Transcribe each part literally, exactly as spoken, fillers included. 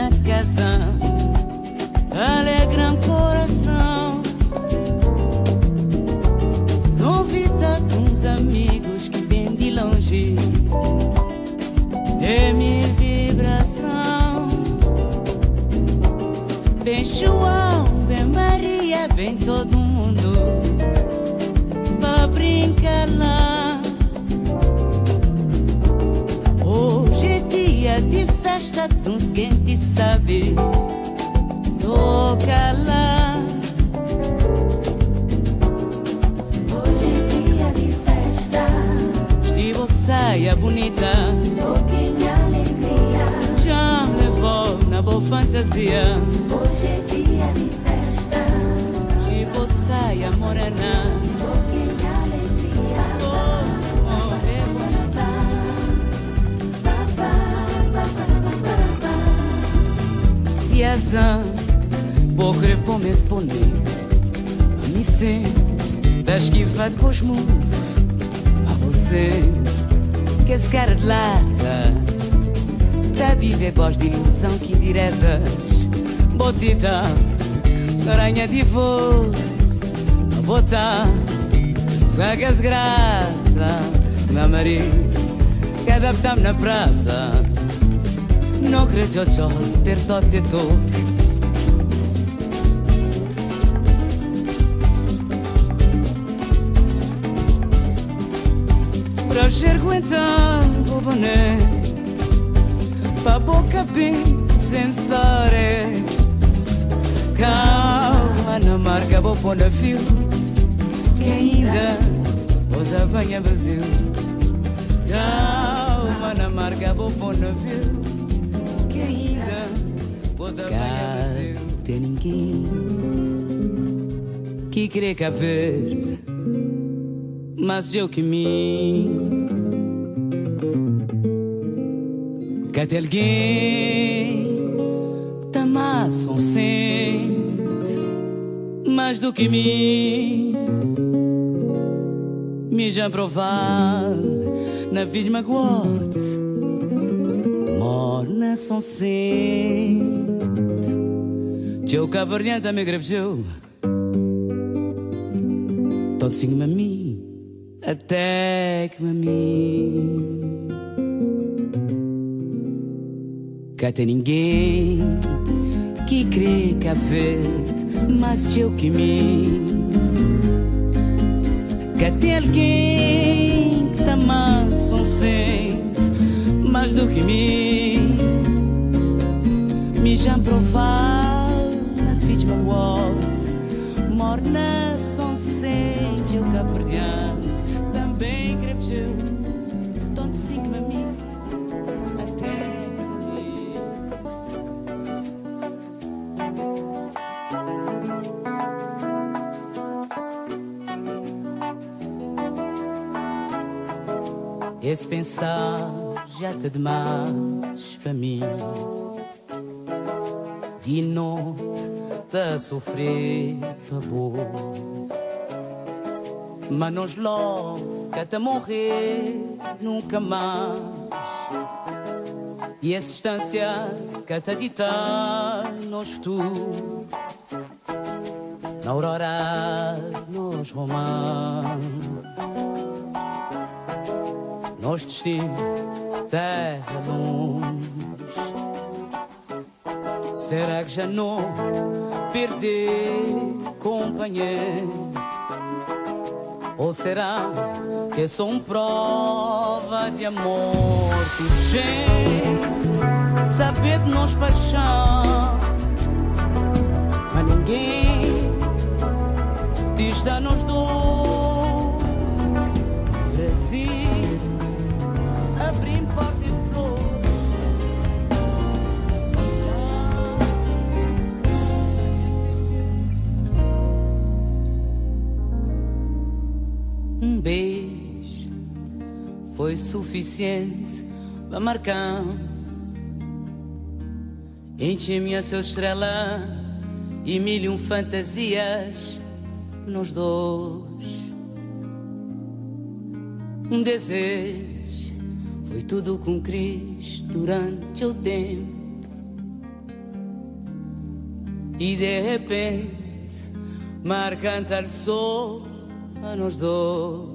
na casa, alegram coração. Não vi tantos amigos que vêm de longe, é minha vibração. Bem João, bem Maria, bem todo mundo pra brincar lá. Hoje é dia de festa, uns quem sabe toca lá. Hoje é dia de festa, Vestido saia bonita, pouquinha alegria. já me levou na boa fantasia. Hoje é dia de festa, Vestido saia morena, pouquinha alegria. oh, oh, é bonita. Tiazão, vou querer para me responder. A mim sim, tá esquivado com os moves. A você, que esse cara de lata, tá a viver voz de ilusão que indiretas. Botita, aranha de voz, a botar, vagas graça, meu marido, cada vez na praça. Não creio que eu ter todo de tu. Pra aguentar o boné, pra boca bem sensore. Calma na marca, vou pôr na fio, que ainda usa bem a Brasil. Calma na marca, vou pôr na fio, que ainda usa bem a Brasil. Tem ninguém que crê Cabo Verde, mas eu que me que tem alguém mais um sente mais do que mim. Me já provar na vida magoate, morna são sente. Teu cavardianta me gravejou, todo sim a mim, até que a mim. Cá tem ninguém que crê Cabo Verde, mas eu que me. Cá tem alguém que tá mais um sente mais do que mim. Me já provar na vida de magoate, morna são sente eu Cabo Verdeano, também crepejeu, tanto sim que a mim, até. Esse pensar já tá demais para mim. De noite tá a sofrer tá boa, mas nós logo que até morrer nunca mais. E essa distância que até ditar nos futuro, na aurora nos romances. Nosso destino, terra longe. Será que já não perder companheiro? Ou será que é só uma prova de amor? Gente, saber de nós paixão, mas ninguém diz da nos do Brasil. Abrir porta e flor. Um beijo foi suficiente para marcar. Enche-me a sua estrela e mil e um fantasias nos dois. Um desejo foi tudo com Cristo durante o tempo. e de repente mar cantar só a nós dois.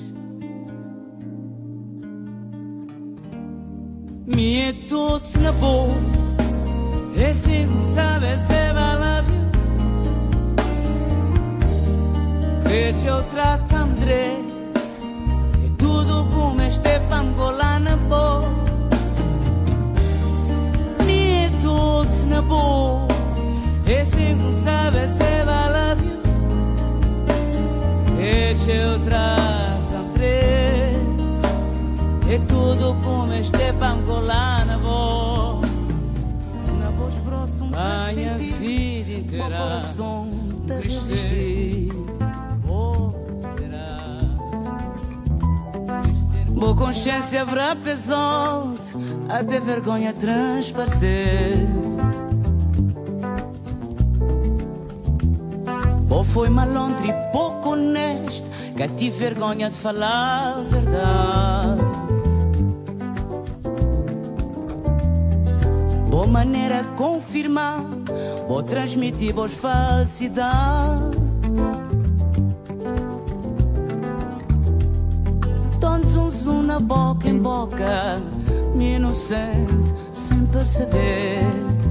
Me é todos na boa, esse não sabe se vai lá viu. Que eu trato-me direito, e tudo como este pangola na boa. Me é todos na boa, esse não sabe se vai lá viu. Que eu trato-me direito, e tudo como este pangola na boa. Na voz grossa um a minha vida inteira, coração de resistir. Boa consciência haverá pesado, até vergonha transparecer. Ou foi malandro e pouco honesto, que tive vergonha de falar a verdade. Boa maneira de confirmar, vou transmitir boas falsidades. Zum zum na boca em boca, me inocente sem perceber.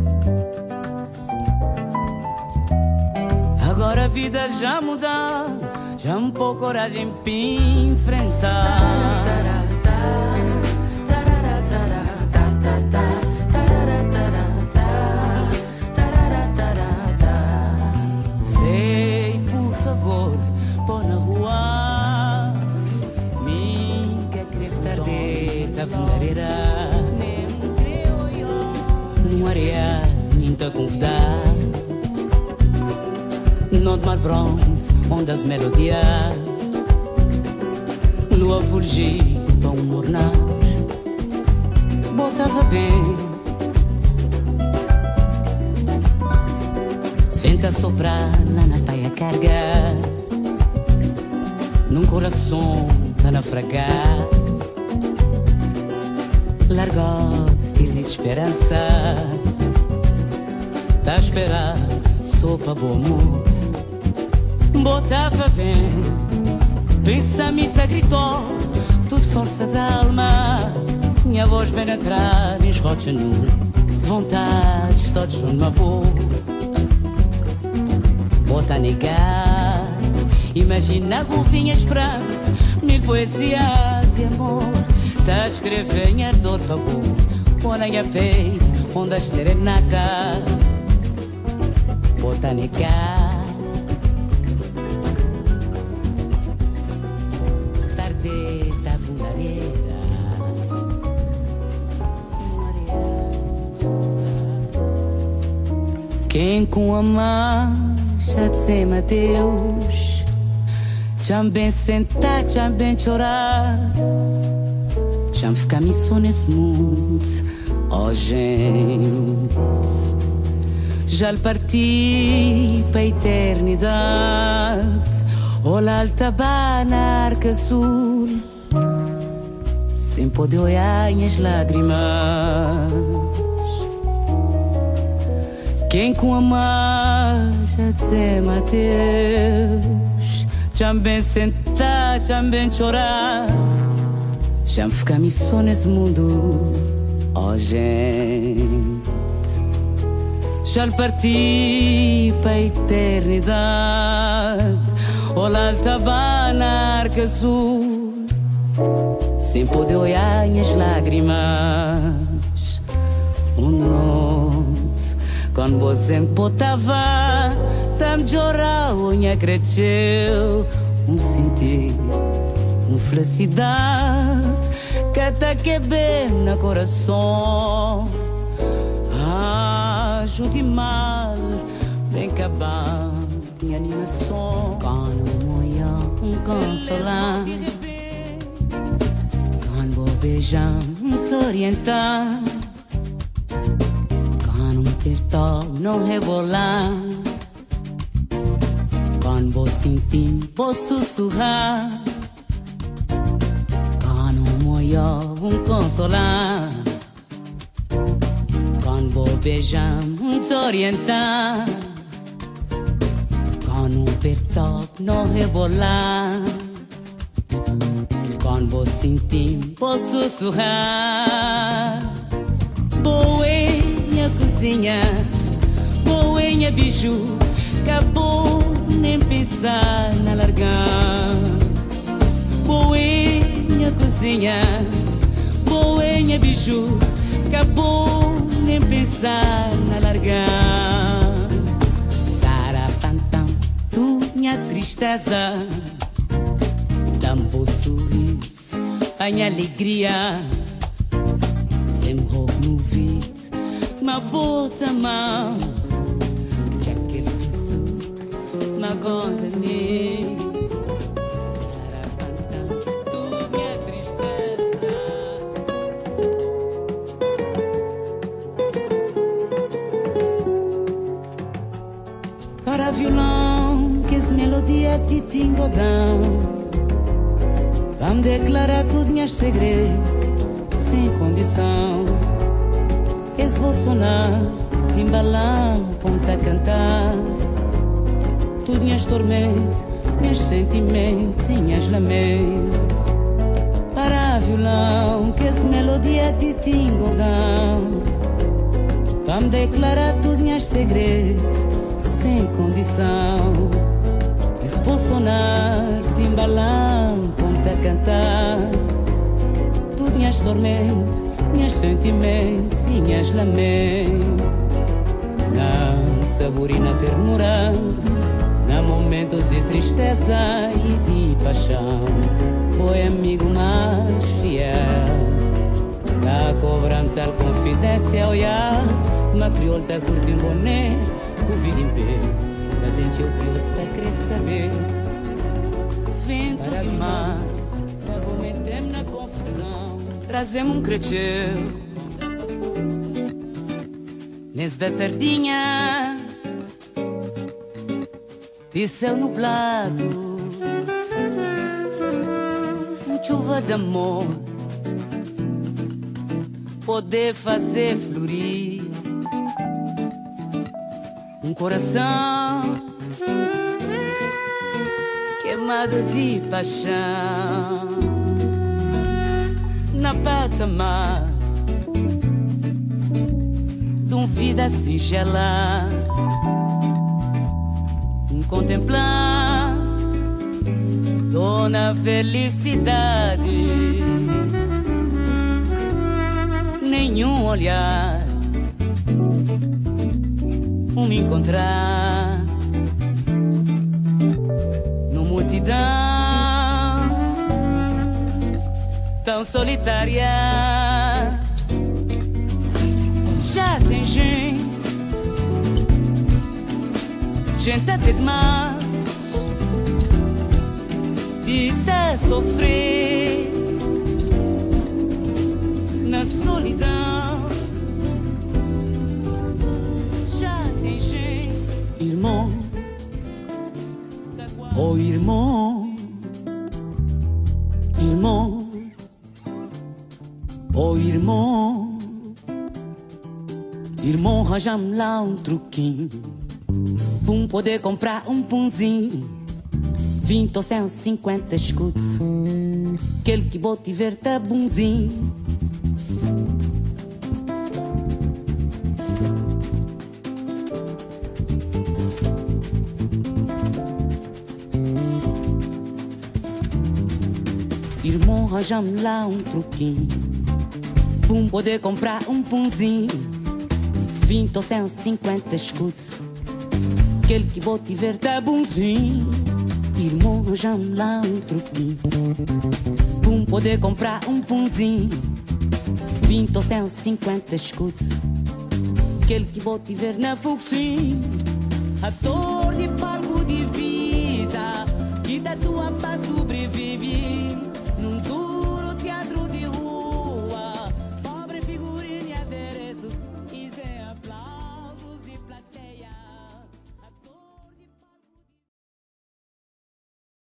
Agora a vida já muda, já me pôr coragem para enfrentar. Sei, por favor, pôr na rua. Tardeta fundareira, no areia, nem te convidar. No mar pronto, onde as melodias, lua fulgir, para um mornar. Botava bem, se venta soprar lá na paia carga, num coração tá naufragar. Largou-te, perdi de esperança, tá a esperar só para bom amor. Botava bem, pensamento gritou, tudo força da alma. Minha voz vem atrás, esrocha nu, vontades todos numa boa. Bota a negar, imagina a golfinha esperante, mil poesia de amor. Tá a escrever minha dor para boa, põe na peito, onde as serenata. Bota a negar, estardeta vulgareira. Quem com a mão já dissema Deus, já bem sentar, já bem chorar. Já me fica missão nesse mundo, oh gente. Já lhe parti para a eternidade, olha alta na arca azul, sem poder olhar minhas lágrimas. Quem com amar já dizer Mateus, já bem sentar, já bem chorar. Já me fica missão nesse mundo, oh gente. Já lhe parti para a eternidade, olha alta na arca azul, sem poder olhar minhas lágrimas. Um noite, quando você me botava, tam chorar, unha cresceu, um sentir, uma felicidade que até que bem no coração. Ajude mal, bem acabar minha animação. Quando moia um consolar, quando vou beijar um se orientar, quando um apertar não rebolar, quando vou sentir vou sussurrar, quando moia um consolar, quando vou beijar, desorientar, Quando um pertop não rebolar, quando vou sentir, vou sussurrar. Boinha cozinha, boinha biju, acabou nem pensar na largar. Boinha cozinha, boinha biju, acabou nem pensar na largar. Sarapantam, tu minha tristeza, dá-me um sorriso, a minha alegria. Sem roubo no vidro, ma bota a mão, que aquele sussurro me aguenta nem. Para violão, que essa melodia te tingodão, vamos declarar tudo meus segredos, sem condição. Esse vou sonar, timbalão, ponta a cantar, tudo minhas tormentas, meus sentimentos, minhas lamentos. Para violão, que essa melodia te tingodão, vamos declarar tudo meus segredos, sem condição. Esse vou sonar, timbalão, ponta a cantar, tudo minhas tormentas, minhas sentimentos e minhas lamentos. Na sabor e na ternura, na momentos de tristeza e de paixão, foi amigo mais fiel. Tá cobrando tal confidência, olhar, uma crioula tá curtindo boné, o vídeo em pé, da dente eu criou se tá querer saber. Vento de mar, tá bom, metemos na confusão, trazemos um creteu. Nesse da tardinha, de céu nublado, chuva de amor, poder fazer florir um coração queimado de paixão. Na patamar de uma vida singela, um contemplar dona felicidade, nenhum olhar, um me encontrar no multidão tão solitária. Já tem gente, gente até demais, de até sofrer na solidão. Já tem gente, irmão, oh irmão, irmão, oh irmão, irmão, arranja-me lá um truquinho pra um poder comprar um pãozinho. Vinte ou cento e cinquenta escudos, aquele que vou te ver tá bonzinho. Irmão, arranja-me lá um truquinho pra um poder comprar um pãozinho. Vinte ou cento e cinquenta escudos, aquele que vou te ver tá bonzinho. Irmão, arranja-me lá um truquinho pra um poder comprar um pãozinho. Vinte ou cento e cinquenta escudos, aquele que vou te ver na focinho. Ator de palco de vinho,